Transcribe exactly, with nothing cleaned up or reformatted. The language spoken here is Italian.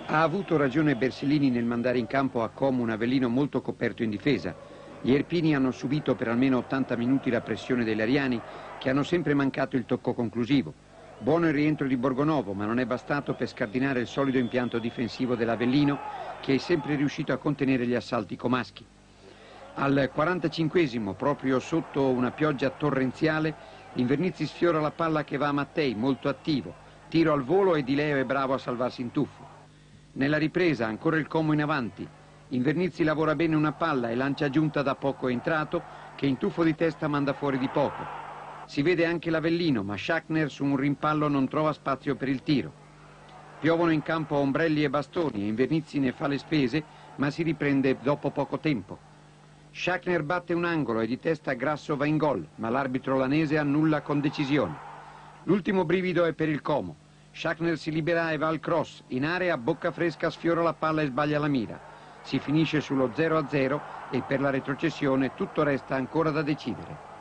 Ha avuto ragione Bersellini nel mandare in campo a Como un Avellino molto coperto in difesa. Gli erpini hanno subito per almeno ottanta minuti la pressione degli ariani, che hanno sempre mancato il tocco conclusivo. Buono il rientro di Borgonovo, ma non è bastato per scardinare il solido impianto difensivo dell'Avellino, che è sempre riuscito a contenere gli assalti comaschi. Al quarantacinquesimo, proprio sotto una pioggia torrenziale, Invernizzi sfiora la palla che va a Mattei, molto attivo. Tiro al volo e Di Leo è bravo a salvarsi in tuffo. Nella ripresa, ancora il Como in avanti. Invernizzi lavora bene una palla e lancia giunta da poco entrato, che in tuffo di testa manda fuori di poco. Si vede anche l'Avellino, ma Schachner su un rimpallo non trova spazio per il tiro. Piovono in campo ombrelli e bastoni e Invernizzi ne fa le spese, ma si riprende dopo poco tempo. Schachner batte un angolo e di testa Grasso va in gol, ma l'arbitro lanese annulla con decisione. L'ultimo brivido è per il Como. Schachner si libera e va al cross. In area, bocca fresca, sfiora la palla e sbaglia la mira. Si finisce sullo zero a zero e per la retrocessione tutto resta ancora da decidere.